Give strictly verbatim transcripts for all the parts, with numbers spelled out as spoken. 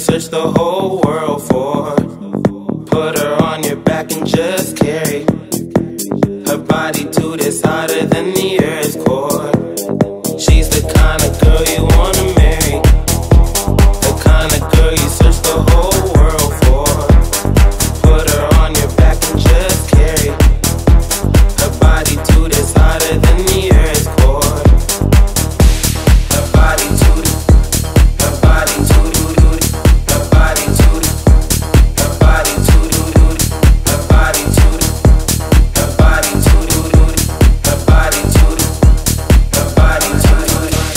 search the whole world for. Put her on your back and just carry her body to this hotter than the earth's core. She's the kind of girl you wanna marry, the kind of girl you search the whole world for. Put her on your back and just carry her body to this hotter than the earth's core. Her body to the, her body to the, her body to the, her body to the, her body to the, her body to the, her body to the, her body to the.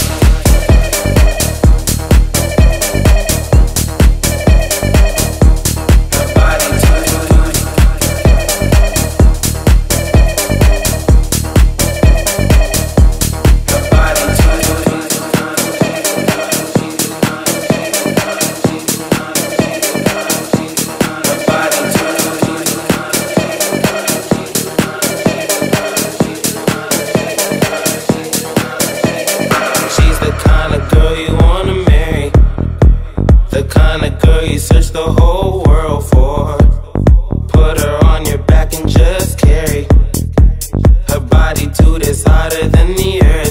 She's the kind of girl you wanna marry, the kind of girl you search the whole world for. Put her on your back and just carry her body to this hotter than the earth.